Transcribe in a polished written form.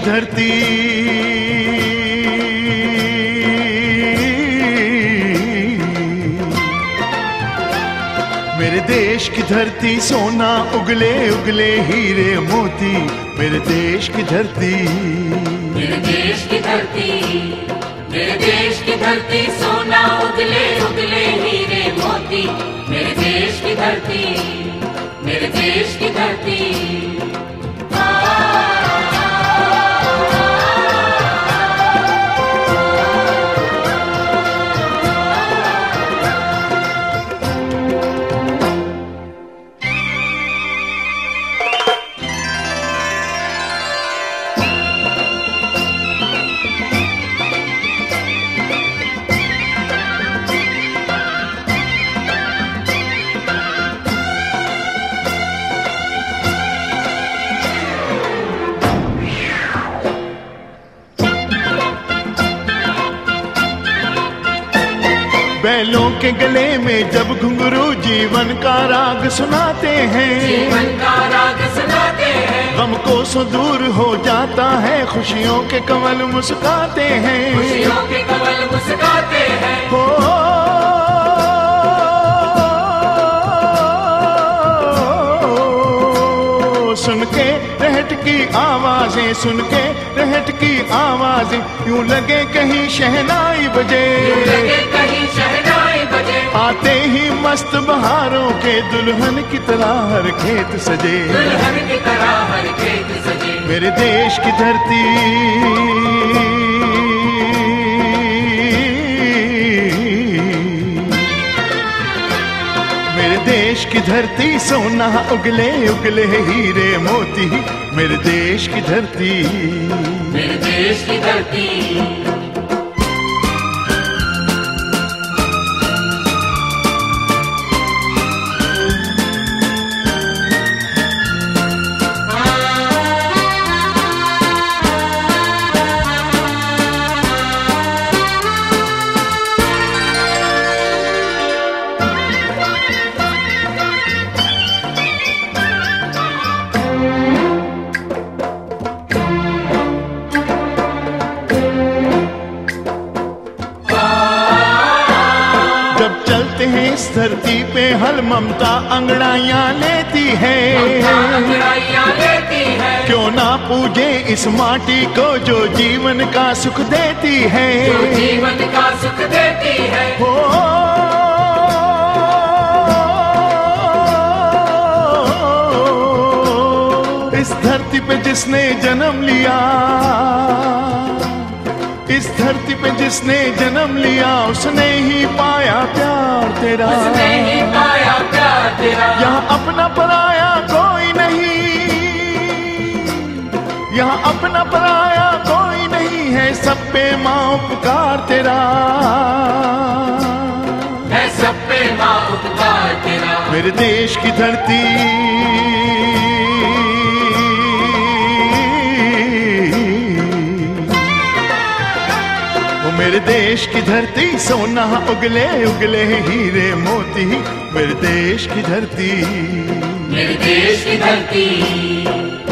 धरती, मेरे देश की धरती सोना उगले उगले हीरे मोती, मेरे देश की धरती, मेरे देश की धरती, मेरे देश की धरती सोना उगले उगले हीरे मोती, मेरे देश की धरती, मेरे देश की धरती। बैलों के गले में जब घुंघरू जीवन का राग सुनाते हैं, जीवन का राग सुनाते हैं, गम को सो दूर हो जाता है, खुशियों के कमल मुस्काते हैं, खुशियों के कमल मुस्काते हैं। हो सुन के रहट की आवाजें, सुन के रहट की आवाजें, यूं लगे कहीं शहनाई बजे, यूं लगे कहीं शहनाई बजे। आते ही मस्त बहारों के दुल्हन की तरह हर खेत सजे, दुल्हन की तरह हर खेत सजे। मेरे देश की धरती, मेरे देश की धरती सोना उगले उगले हीरे मोती, मेरे देश की धरती, मेरे देश की धरती। इस धरती पे हल ममता अंगड़ाइयाँ लेती है, अंगड़ाइयाँ लेती है। क्यों ना पूजे इस माटी को जो जीवन का सुख देती है, जो जीवन का सुख देती है। हो इस धरती पे जिसने जन्म लिया, इस धरती पे जिसने जन्म लिया, उसने ही पाया प्यार तेरा, उसने ही पाया प्यार तेरा। यहाँ अपना पराया कोई नहीं, यहाँ अपना पराया कोई नहीं है, सब पे माँ उपकार तेरा, है सब पे माँ उपकार तेरा। मेरे देश की धरती, मेरे देश की धरती सोना उगले उगले हीरे मोती, मेरे देश की धरती, मेरे देश की धरती।